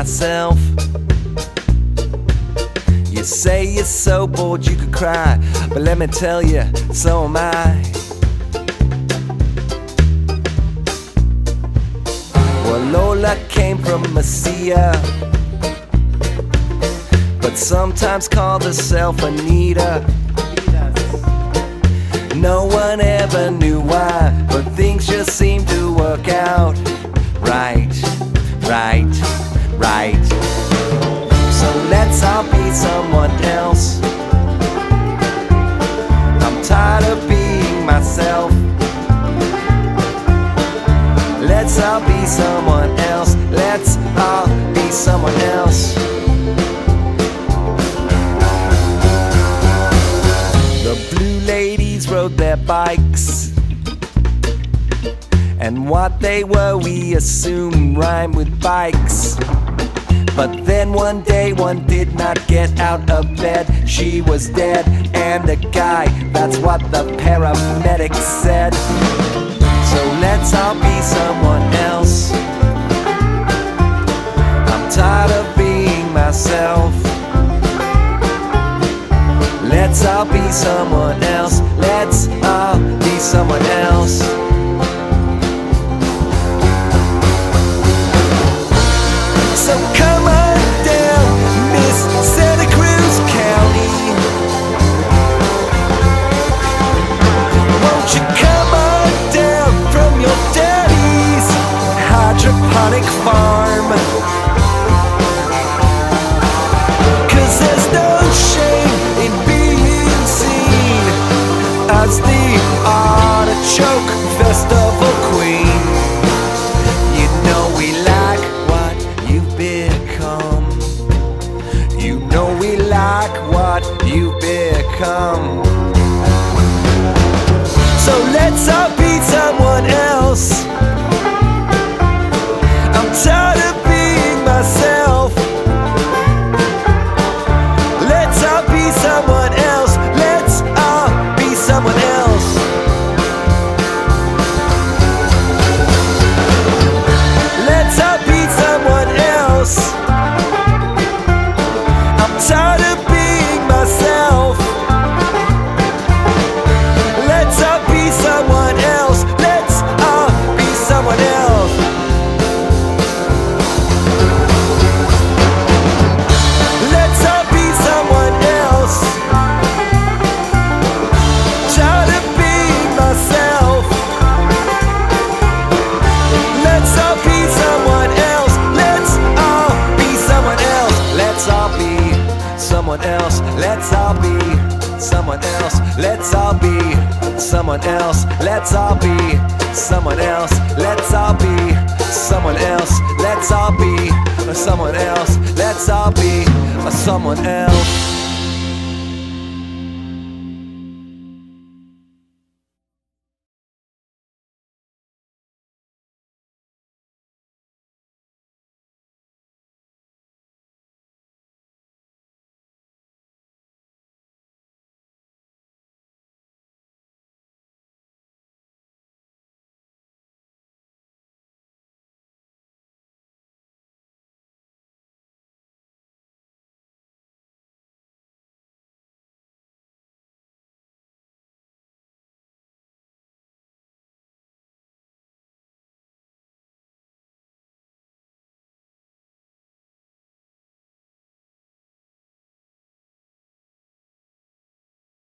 myself. You say you're so bored you could cry, but let me tell you, so am I. Well, Lola came from Messia, but sometimes called herself Anita. No one ever knew why, but things just seem to work out right, right, right. So let's all be someone else. I'm tired of being myself. Let's all be someone else. Let's all be someone else. The blue ladies rode their bikes, and what they were we assumed rhymed with bikes. But then one day one did not get out of bed. She was dead and a guy, that's what the paramedics said. So let's all be someone else. I'm tired of being myself. Let's all be someone else. Let's all be someone else. So come on down, Miss Santa Cruz County. Won't you come on down from your daddy's hydroponic farm? 'Cause there's no shame in being seen as the artichoke festival queen. You know we like what you've become. You know we like what you've become. So let's all be someone else. I'm tired of being myself. Let's all be someone else. Let's all be someone else. Let's all be someone else. I'm tired of being myself. Let's all be someone else. Let's all be someone else. Let's all be someone else. Tired of being myself. Let's all be someone else. Let's all be someone else. Let's all be someone else. Let's all be someone else. Let's all be someone else. Let's all be someone else. Let's all be someone else. Let's all be someone else. Let's all be someone else.